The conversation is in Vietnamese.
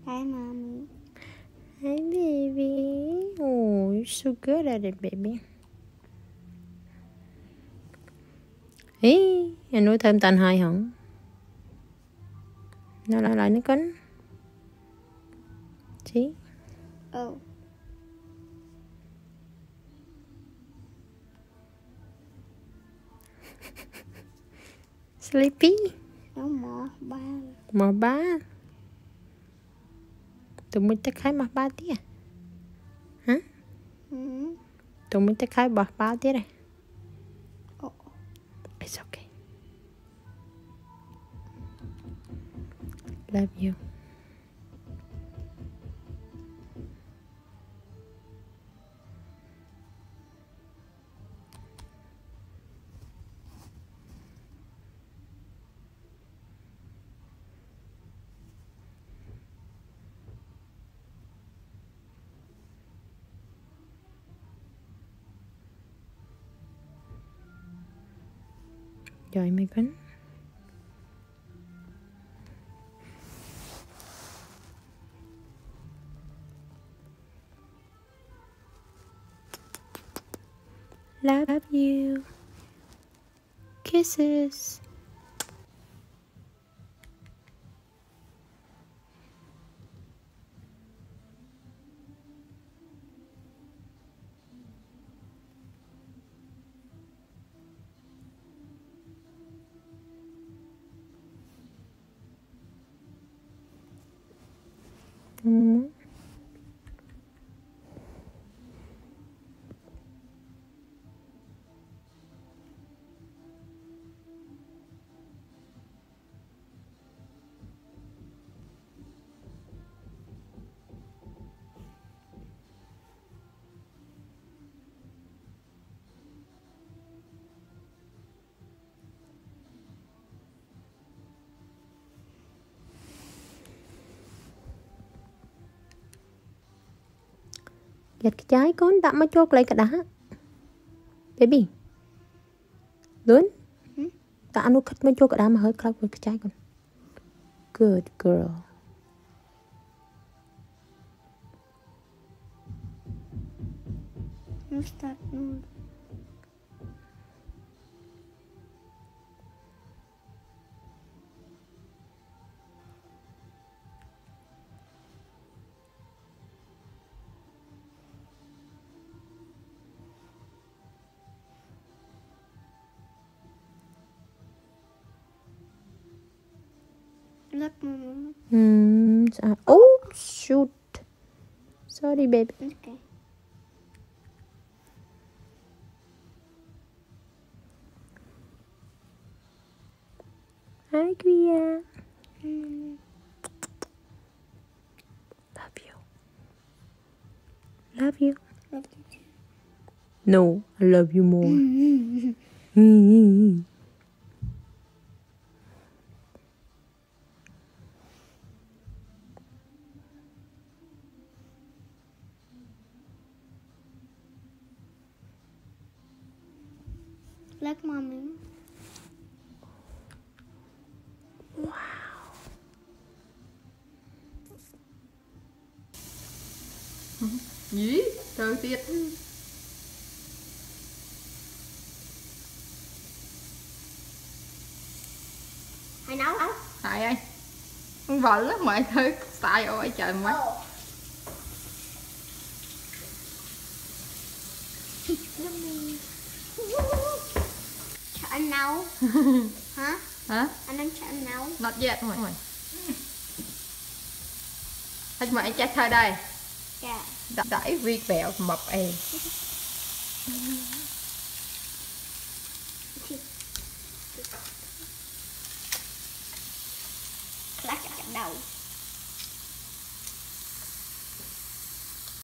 Hi, mommy. Hi, baby. Oh, you're so good at it, baby. Ý, anh nuôi thêm tành hai hả? Nó lại nó cắn. See? Oh. Sleepy? No more. Bye. More ba. Tụi mình ta khai mặt ba tía. Hả? Tụi mình ta khai bỏ ba tía này. Oh. It's okay. Love you. Rồi mày cắn. Love you. Kisses. Giật cái trái con đậm mà chốt lấy cả đá. Baby. Lớn. Ta ăn nó khất mà chốt cả đá mà hơi khóc với cái trái con. Good girl. You start now. Look, mama. Oh, shoot. Sorry, baby. Okay. Hi, Kia. Love you. Love you. Love you too. No, I love you more. Look, mommy. Gì? Trời tiệt. Hay nấu không? Tại ơi. Con vợ lắm mày thôi. Tại ơi trời mày. Cho anh nấu. Hả? Hả? Anh đang cho anh nấu. Not yet mày. Hết mày chắc thôi đây. Dạ. Đẩy vi bẹo mập em. Lát chặt đầu.